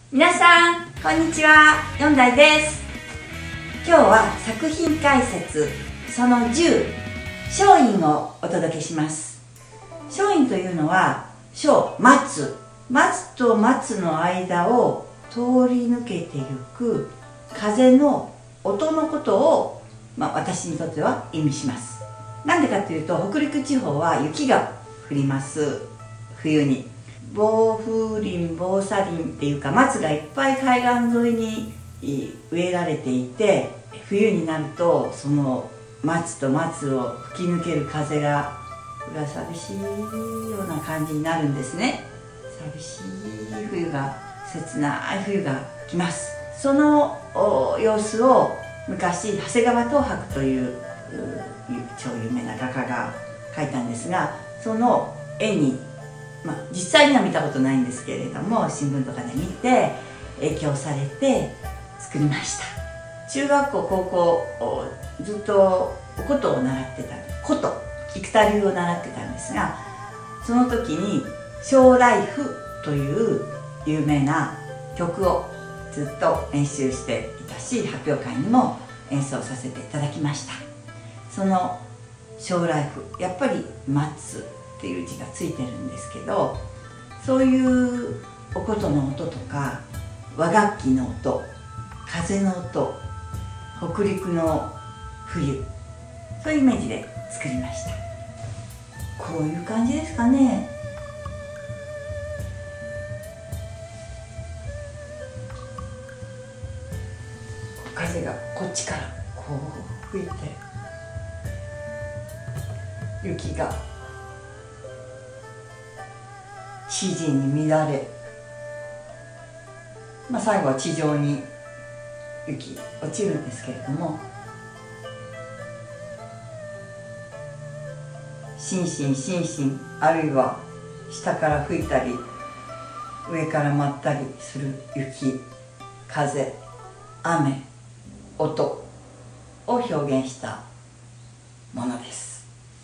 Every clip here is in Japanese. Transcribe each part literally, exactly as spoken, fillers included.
皆さんこんにちは、よんだいです。今日は作品解説そのじゅう、松陰をお届けします。松陰というのは松、松松と松の間を通り抜けてゆく風の音のことを、まあ、私にとっては意味します。なんでかというと、北陸地方は雪が降ります。冬に防風林、防砂林っていうか、松がいっぱい海岸沿いに植えられていて、冬になるとその松と松を吹き抜ける風がうら寂しいような感じになるんですね。寂しい冬が、切ない冬が来ます。その様子を昔長谷川東博という超有名な画家が描いたんですが、その絵に、まあ、実際には見たことないんですけれども、新聞とかで見て影響されて作りました。中学校高校ずっとお琴を習ってた、琴幾多流を習ってたんですが、その時に「小ライフ」という有名な曲をずっと練習していたし、発表会にも演奏させていただきました。その「小ライフ」、やっぱり「松」っていう字がついてるんですけど、そういうお琴の音とか和楽器の音、風の音、北陸の冬、そういうイメージで作りました。こういう感じですかね。風がこっちからこう吹いて、雪が指示に乱れ、まあ、最後は地上に雪落ちるんですけれども、しんしんしんしん、あるいは下から吹いたり上から舞ったりする雪、風、雨、音を表現したものです。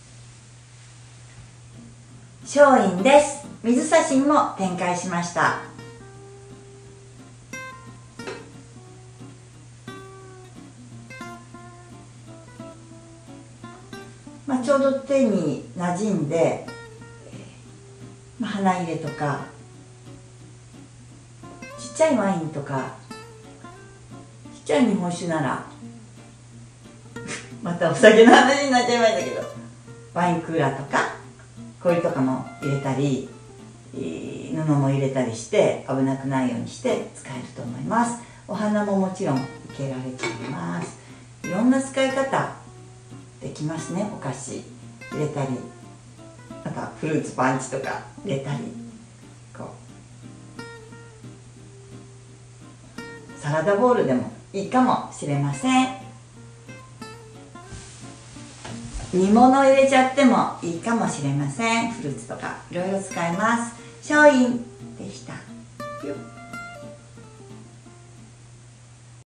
松陰です。水写真も展開しました。まあ、ちょうど手に馴染んで、まあ、花入れとかちっちゃいワインとかちっちゃい日本酒ならまたお酒の話になっちゃいましたけど、ワインクーラーとか氷とかも入れたり、布も入れたりして危なくないようにして使えると思います。お花ももちろん生けられています。いろんな使い方できますね。お菓子入れたり、またフルーツパンチとか入れたり、こうサラダボウルでもいいかもしれません。煮物入れちゃってもいいかもしれません。フルーツとかいろいろ使えます。松陰でした。